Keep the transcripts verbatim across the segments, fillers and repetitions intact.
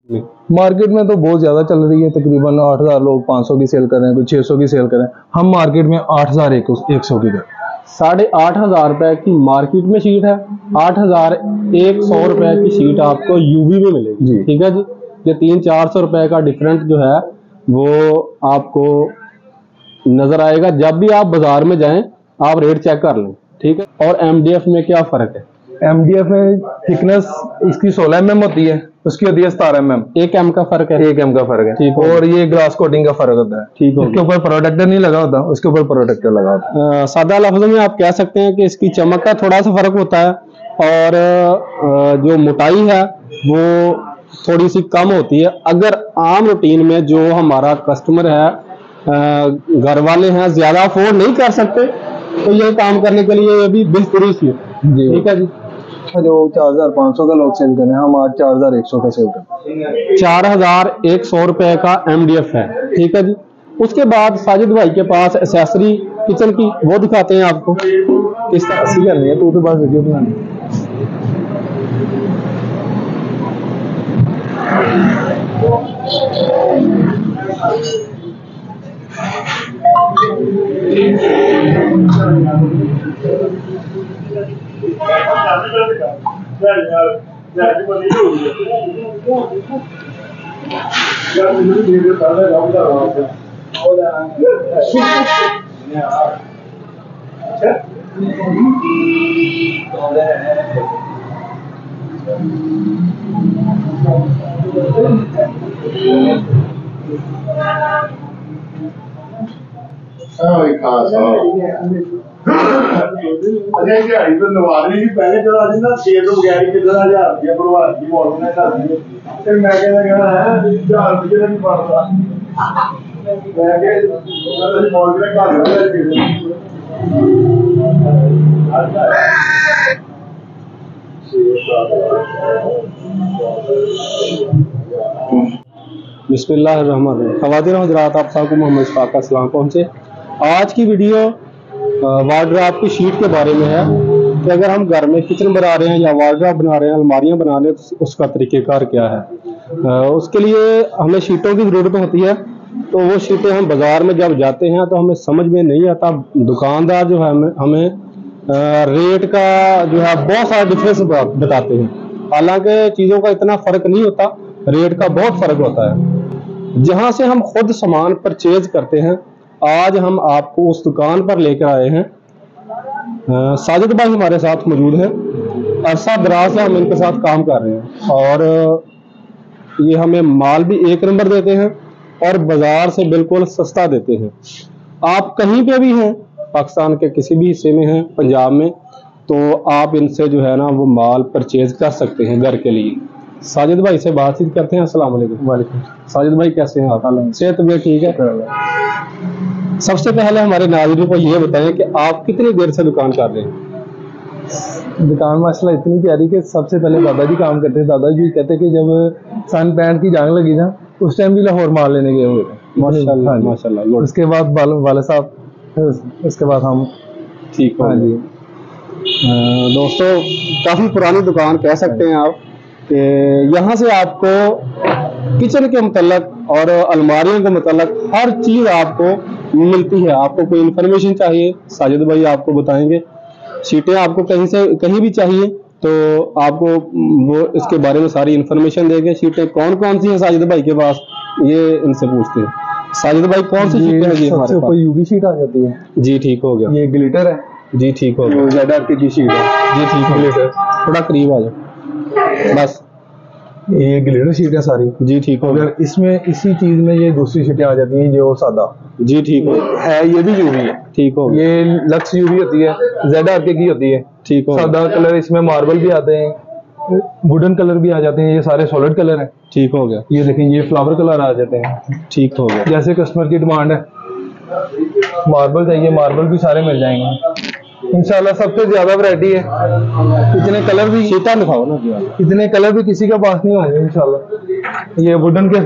Market में तो बहुत ज्यादा चल रही है, तकरीबन आठ हजार लोग पाँच सौ की सेल कर रहे हैं, कोई छह सौ की सेल कर रहे हैं। हम मार्केट में आठ हजार एक सौ की कर साढ़े आठ हजार रुपए की मार्केट में शीट है, आठ हजार एक सौ रुपए की शीट आपको यूवी में मिलेगी जी। ठीक है जी, ये तीन चार सौ रुपए का डिफरेंट जो है वो आपको नजर आएगा। जब भी आप बाजार में जाएं आप रेट चेक कर लें। ठीक है। और एमडीएफ में क्या फर्क है? एमडीएफ में थिकनेस इसकी सोलह एम एम होती है, उसकी होती है सतारह एम एम। एक एम का फर्क है, एक एम का फर्क है। ठीक। और ये ग्लास कोटिंग का फर्क होता है। ठीक है। इसके ऊपर प्रोटेक्टर नहीं लगा होता, उसके ऊपर प्रोटेक्टर लगा होता है। सादा लफ्जों में आप कह सकते हैं कि इसकी चमक का थोड़ा सा फर्क होता है और जो मोटाई है वो थोड़ी सी कम होती है। अगर आम रूटीन में जो हमारा कस्टमर है, घर वाले हैं, ज्यादा अफोर्ड नहीं कर सकते, तो ये काम करने के लिए ये भी बेहतरीन सी है जी। ठीक है जी। जो चार हजार पाँच सौ का लोग सेल करें, हम आज चार हजार एक सौ का सेल करें। चार हजार एक सौ रुपए का एमडीएफ है। ठीक है जी। उसके बाद साजिद भाई के पास एक्सेसरी किचन की वो दिखाते हैं आपको किस तरह से करनी है। तो उसके बाद वीडियो बनानी अजय दिहाड़ी तो नवारी ही पहले चला जिंदा छे तो बगैर कितना हजार रुपया भरवान की मौत ने कर दी। फिर मैं कहना कहना है हजार रुपये नहीं पड़ता, मैं कह मौत ने कर दिया। बिस्मिल्लाहिर्रहमानिर्रहीम। ख़वातीन हज़रात, आप सबको मोहम्मद इशफाक का सलाम पहुँचे। आज की वीडियो वार्डरोब की शीट के बारे में है कि अगर हम घर में किचन बना रहे हैं या वार्डरोब बना रहे हैं, अलमारियां बना रहे हैं, तो उसका तरीक़ेकार क्या है। उसके लिए हमें शीटों की ज़रूरत होती है। तो वो शीटें हम बाज़ार में जब जाते हैं तो हमें समझ में नहीं आता। दुकानदार जो है हमें, हमें रेट का जो है बहुत सारा डिफरेंस बताते हैं, हालांकि चीज़ों का इतना फ़र्क नहीं होता, रेट का बहुत फ़र्क होता है। जहाँ से हम खुद सामान परचेज करते हैं, आज हम आपको उस दुकान पर लेकर आए हैं। साजिद भाई हमारे साथ मौजूद है, अरसा दराज से हम इनके साथ काम कर रहे हैं और ये हमें माल भी एक नंबर देते हैं और बाजार से बिल्कुल सस्ता देते हैं। आप कहीं पे भी हैं, पाकिस्तान के किसी भी हिस्से में हैं, पंजाब में, तो आप इनसे जो है ना वो माल परचेज कर सकते हैं घर के लिए। साजिद भाई से बातचीत करते हैं। अस्सलाम वालेकुम। वालेकुम। साजिद भाई कैसे हैं आप? सेहत भी ठीक है? सबसे पहले हमारे नाज़रीन को ये बताएं कि आप कितनी देर से दुकान कर रहे हैं? दुकान माशाल्लाह इतनी प्यारी कि सबसे पहले दादाजी काम करते थे। दादाजी कहते कि जब सन पैंट की जंग लगी था उस टाइम भी लाहौर माल लेने गए हुए थे। माशाल्लाह माशाल्लाह। उसके बाद वाले साहब, उसके बाद हम। ठीक है जी। दोस्तों काफ़ी पुरानी दुकान कह सकते हैं आप कि यहाँ से आपको किचन के मतलब और अलमारियों के मतलब हर चीज़ आपको मिलती है। आपको कोई इन्फॉर्मेशन चाहिए, साजिद भाई आपको बताएंगे। शीटें आपको कहीं से कहीं भी चाहिए तो आपको वो इसके बारे में सारी इन्फॉर्मेशन देंगे। शीटें कौन कौन सी हैं साजिद भाई के पास, ये इनसे पूछते हैं। साजिद भाई कौन सी शीटें हैं? सबसे ऊपर यूवी शीट आ जाती है जी। ठीक हो गया। ये ग्लिटर है जी। ठीक हो गया। ज़ेड आर के की शीट है जी। ठीक है। ग्लिटर थोड़ा करीब आ जाए बस। ये ग्लिटर शीट है सारी जी। ठीक हो गया। इसमें इसी चीज में ये दूसरी शीटें आ जाती हैं जो सादा जी। ठीक हो है, ये भी यूवी है। ठीक हो। ये लक्स यूवी होती है, जेड आर के की होती है। ठीक हो। सादा कलर, इसमें मार्बल भी आते हैं, वुडन कलर भी आ जाते हैं, ये सारे सॉलिड कलर हैं। ठीक हो गया। ये देखें, ये फ्लावर कलर आ जाते हैं। ठीक हो गया। जैसे कस्टमर की डिमांड है, मार्बल चाहिए, मार्बल भी सारे मिल जाएंगे इंशाल्लाह। सबसे ज्यादा वैरायटी है, इतने कलर भी शीटा दिखाओ ना, इतने कलर भी किसी के पास नहीं होंगे इंशाल्लाह। ये वुडन के,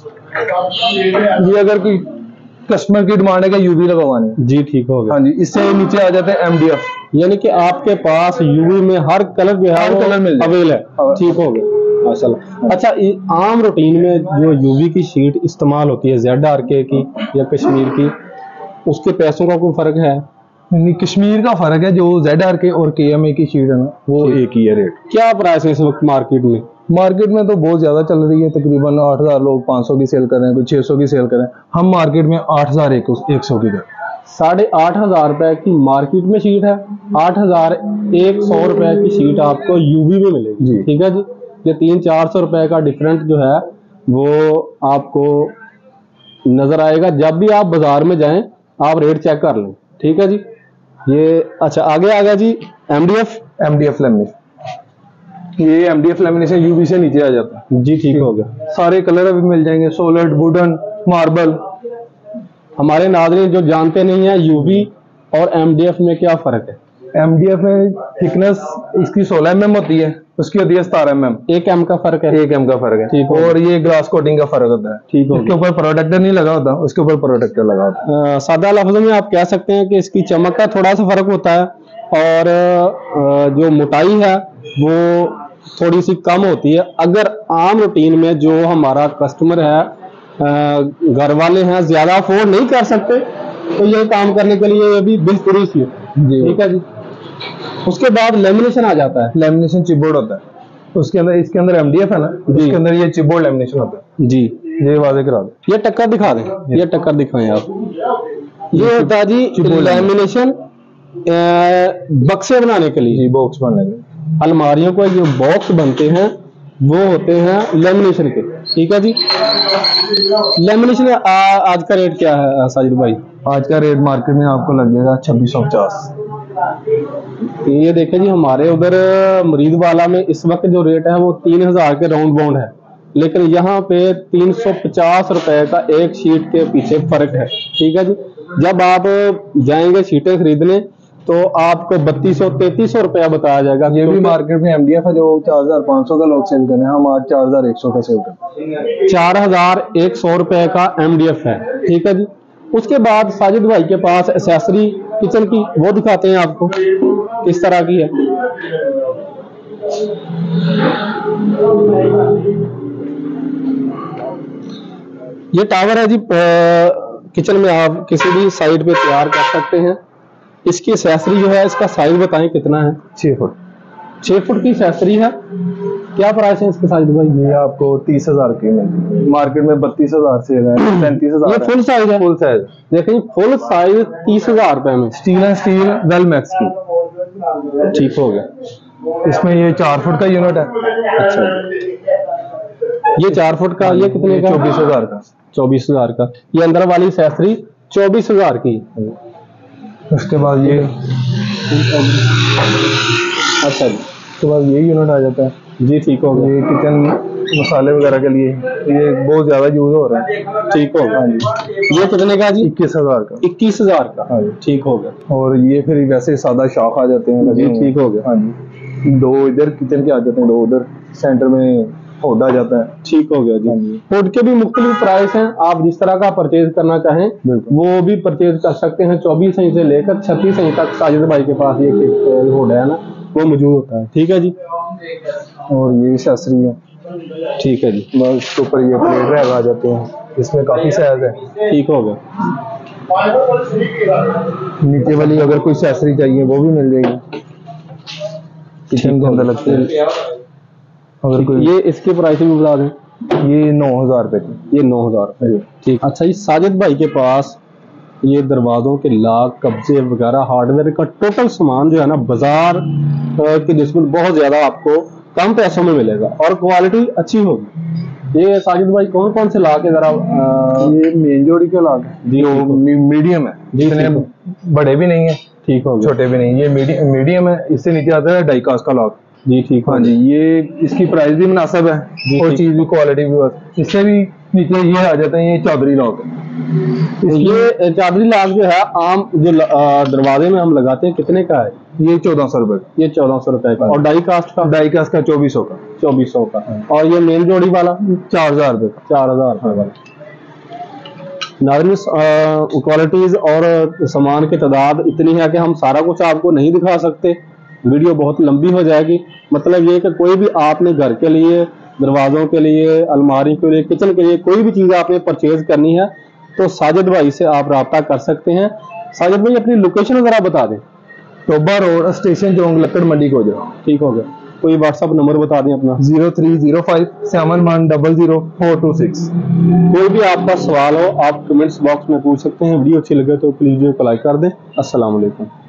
ये अगर कोई कस्टमर की डिमांड है कि यूवी लगवानी है जी। ठीक हो गया। हाँ जी। इससे नीचे आ जाते हैं एमडीएफ, यानी कि आपके पास यूवी में हर कलर जो है हर कलर मिल अवेल है। ठीक हो गया। माशाल्लाह। अच्छा, ये आम रूटीन में जो यूवी की शीट इस्तेमाल होती है जेड आर के की या कश्मीर की, उसके पैसों का कोई फर्क है? नहीं, कश्मीर का फर्क है। जो जेड आर के और के एम ए की शीट है ना, वो एक ही है रेट। क्या प्राइस है इस वक्त मार्केट में? मार्केट में तो बहुत ज्यादा चल रही है, तकरीबन आठ हजार लोग पाँच सौ की सेल कर रहे हैं, कुछ छह सौ की सेल कर रहे हैं। हम मार्केट में आठ हजार एक सौ की कर। साढ़े आठ हजार रुपए की मार्केट में शीट है, आठ हजार एक सौ रुपए की शीट आपको यूवी में मिलेगी जी। ठीक है जी। ये तीन चार सौ रुपए का डिफरेंट जो है वो आपको नजर आएगा। जब भी आप बाजार में जाएं आप रेट चेक कर लें, ठीक है जी। ये अच्छा, आगे आ गया जी एमडीएफ। एमडीएफ लेमिनेशन, ये एमडीएफ लेमिनेशन यूवी से नीचे आ जाता है जी, ठीक हो गया। सारे कलर अभी मिल जाएंगे, सॉलिड, वुडन, मार्बल। हमारे नाज़रीन जो जानते नहीं है यूवी और एमडीएफ में क्या फर्क है? एमडीएफ में थिकनेस इसकी सोलह एम एम होती है, उसकी होती है सतारह एम एम। एक एम का फर्क है। एक एम का फर्क है, ठीक है। और ये ग्लास कोटिंग का फर्क होता है। ठीक है। इसके ऊपर प्रोटेक्टर नहीं लगा होता, उसके ऊपर प्रोटेक्टर लगा होता है। अ, सादा लफ्जों में आप कह सकते हैं कि इसकी चमक का थोड़ा सा फर्क होता है और अ, जो मोटाई है वो थोड़ी सी कम होती है। अगर आम रूटीन में जो हमारा कस्टमर है, घर वाले हैं, ज्यादा अफोर्ड नहीं कर सकते, तो ये काम करने के लिए ये भी बेहतरीन सी है जी। ठीक है जी। उसके बाद लेमिनेशन आ जाता है। लेमिनेशन चिपबोर्ड होता है उसके अंदर, इसके अंदर एमडीएफ है ना, इसके अंदर ये चिपबोर्ड लेमिनेशन होता है जी। ये वादे करा दो। ये टक्कर दिखा दें, ये टक्कर दिखाएं आप। ये होता है जी लेमिनेशन बक्से बनाने के लिए, जी, बॉक्स बनने के लिए। अलमारियों को जो बॉक्स बनते हैं वो होते हैं लेमिनेशन के, ठीक है जी। लेमिनेशन आज का रेट क्या है साजिद भाई? आज का रेट मार्केट में आपको लग जाएगा छब्बीस सौ पचास। ये देखें जी, हमारे उधर मुरीदवाला में इस वक्त जो रेट है वो तीन हजार के राउंड बाउंड है, लेकिन यहाँ पे तीन सौ पचास रुपए का एक शीट के पीछे फर्क है, ठीक है जी। जब आप जाएंगे शीटें खरीदने तो आपको बत्तीस सौ तैतीस सौ रुपया बताया जाएगा। ये भी मार्केट में एमडीएफ है जो चार हजार पाँच सौ का लोग सेल कर रहे हैं, हम आज चार हजार एक सौ का सेल कर रहे हैं। चार हजार एक सौ रुपए का एमडीएफ है, ठीक है जी। उसके बाद साजिद भाई के पास एक्सेसरी किचन की वो दिखाते हैं आपको किस तरह की है। ये टावर है जी, किचन में आप किसी भी साइड पे तैयार कर सकते हैं। इसकी एक्सेसरी जो है, इसका साइज बताएं कितना है? छह फुट छह फुट की एक्सेसरी है। क्या प्राइस है इसके साइज भाई? ये आपको तीस हजार की मिलती है, मार्केट में बत्तीस हजार से है, पैंतीस हजार। ये फुल साइज है? फुल साइज देखिए फुल साइज तीस हजार रुपए में, steel and steel well max की। ठीक हो गया। इसमें ये चार फुट का यूनिट है। अच्छा, ये चार फुट का, ये कितने का? चौबीस हजार का। चौबीस हजार का। ये अंदर वाली एक्सेसरी चौबीस हजार की। उसके बाद ये, अच्छा जी, उसके बाद ये यूनिट आ जाता है जी, ठीक हो गया। ये किचन मसाले वगैरह के लिए, ये बहुत ज्यादा यूज हो रहा है। ठीक हो गया। हाँ जी। ये कितने का जी? इक्कीस हजार का। इक्कीस हजार का। हाँ जी, ठीक हो गया। और ये फिर वैसे सादा शाख आ जाते हैं जी, ठीक हो गया। हाँ जी, दो इधर किचन के आ जाते हैं, दो उधर, सेंटर में हुड आ जाता है। ठीक हो गया जी। हुड के भी मुख्तलिफ प्राइस हैं, आप जिस तरह का परचेज करना चाहें वो भी परचेज कर सकते हैं। चौबीस इंच से लेकर छत्तीस इंच तक साजिद भाई के पास ये हुड है ना, वो मौजूद होता है, ठीक है जी। और ये एक्सेसरी है। ठीक है जी, बस इसके ऊपर ये प्लेट रैक आ जाते हैं, इसमें काफी साइज है। ठीक हो गया। नीचे वाली अगर कोई एक्सेसरी चाहिए वो भी मिल जाएगी, किचन के अंदर लगते हैं। अगर कोई ये इसके प्राइस भी बता दें। ये नौ हजार रुपए की, ये नौ हजार रुपए ठीक। अच्छा, ये साजिद भाई के पास ये दरवाजों के लॉक, कब्जे वगैरह हार्डवेयर का टोटल सामान जो है ना बाजार की निस्बत बहुत ज्यादा आपको कम पैसों में मिलेगा और क्वालिटी अच्छी होगी। ये साजिद भाई कौन कौन से लॉक है जरा? ये मेन जोड़ी के लॉक है जी, जो मीडियम है, जितने बड़े भी नहीं है ठीक हो गया, छोटे भी नहीं, ये मीडियम मीडियम है। इससे नीचे आता है डाइकास्ट का लॉक जी, ठीक। हाँ जी, ये इसकी प्राइस भी मुनासिब है और चीज भी, क्वालिटी भी। बस इससे भी नीचे ये आ जाते हैं, ये चौधरी लॉक है। ये चादरी लॉक जो है आम जो दरवाजे में हम लगाते हैं कितने का है? ये चौदह सौ रुपए का। ये चौदह सौ रुपए का। और डाई कास्ट का? डाई कास्ट का चौबीस सौ का। चौबीस सौ का। और ये मेन जोड़ी वाला चार हजार रुपए का। चार हजार रुपए वाला। नाज़रीन, क्वालिटीज और सामान की तादाद इतनी है कि हम सारा कुछ आपको नहीं दिखा सकते, वीडियो बहुत लंबी हो जाएगी। मतलब ये कि कोई भी आपने घर के लिए दरवाज़ों के लिए, अलमारी के लिए, किचन के लिए कोई भी चीज़ आपने परचेज करनी है तो साजिद भाई से आप रब्ता कर सकते हैं। साजिद भाई अपनी लोकेशन ज़रा बता दें। टोबा रोड, स्टेशन चौक, लक्कड़ मंडी को जाओ। ठीक हो गया। कोई व्हाट्सअप नंबर बता दें अपना। Zero three zero five seven one double zero four two six. कोई भी आपका सवाल हो आप कमेंट्स बॉक्स में पूछ सकते हैं। वीडियो अच्छी लगे तो प्लीज़ वीडियो को लाइक कर दें। अस्सलाम वालेकुम।